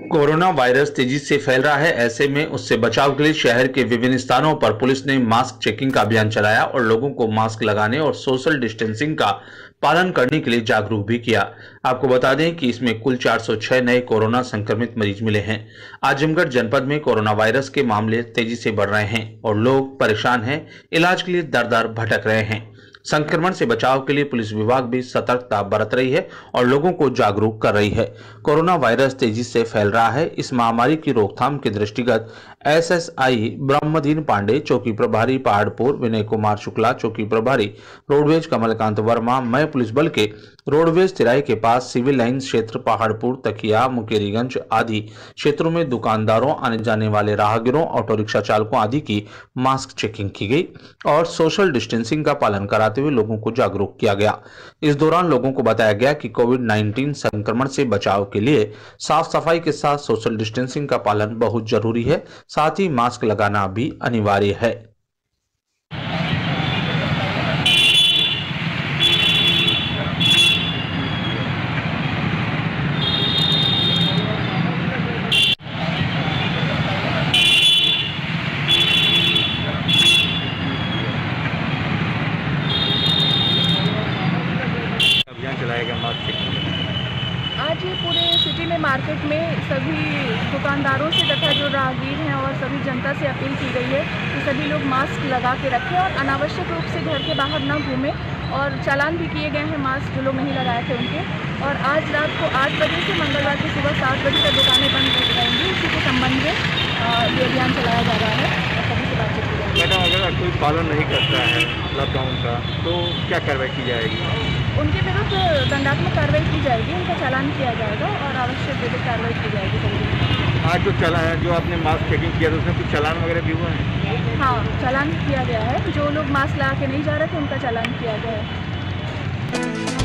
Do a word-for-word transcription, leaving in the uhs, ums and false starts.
Corona virus तेजी से फैल रहा है। ऐसे में उससे बचाव के लिए शहर के विभिन्न स्थानों पर पुलिस ने मास्क चेकिंग का अभियान चलाया और लोगों को मास्क लगाने और सोशल डिस्टेंसिंग का पालन करने के लिए जागरूक भी किया। आपको बता दें कि इसमें कुल चार सौ छह नए कोरोना संक्रमित मरीज मिले हैं। आजमगढ़ जनपद में कोरोना वायरस के मामले तेजी से बढ़ रहे हैं और लोग परेशान हैं, इलाज के लिए दर दर भटक रहे हैं। संक्रमण से बचाव के लिए पुलिस विभाग भी सतर्कता बरत रही है और लोगों को जागरूक कर रही है। कोरोना वायरस तेजी से फैल रहा है। इस महामारी की रोकथाम के दृष्टिगत एसएसआई ब्रह्मदीन पांडे, चौकी प्रभारी पहाड़पुर विनय कुमार शुक्ला, चौकी प्रभारी रोडवेज कमलकांत वर्मा, मय पुलिस बल के रोडवेज तिराई के पास सिविल लाइन क्षेत्र पहाड़पुर, तकिया, मुकेरीगंज आदि क्षेत्रों में दुकानदारों, आने जाने वाले राहगीरों, ऑटो रिक्शा चालकों आदि की मास्क चेकिंग की गई और सोशल डिस्टेंसिंग का पालन कराते हुए लोगों को जागरूक किया गया। इस दौरान लोगों को बताया गया कि कोविड नाइन्टीन संक्रमण से बचाव के लिए साफ सफाई के साथ सोशल डिस्टेंसिंग का पालन बहुत जरूरी है, साथ ही मास्क लगाना भी अनिवार्य है। अभियान चलाया गया मास्क चेकिंग। आज ये पूरे सिटी में मार्केट में सभी दुकानदारों से तथा जो राहगीर हैं और सभी जनता से अपील की गई है कि सभी लोग मास्क लगा के रखें और अनावश्यक रूप से घर के बाहर न घूमें। और चालान भी किए गए हैं मास्क जो लोग नहीं लगाए थे उनके। और आज रात को आठ बजे से मंगलवार की सुबह सात बजे तक दुकानें बंद रहेंगी। इसी के संबंध में ये अभियान चलाया जा रहा है और सभी से बातचीत की जाएगी। मैडम, अगर कोई पालन नहीं करता है लॉकडाउन का तो क्या कार्रवाई की जाएगी? उनके विरुद्ध दंडात्मक कार्रवाई की जाएगी, उनका चालान किया जाएगा और आवश्यक विधिक कार्रवाई की जाएगी। आज जो चला है, जो आपने मास्क चेकिंग किया तो उसमें कुछ चालान वगैरह भी हुआ है? हाँ, चालान किया गया है। जो लोग मास्क लगा के नहीं जा रहे थे उनका चालान किया गया है।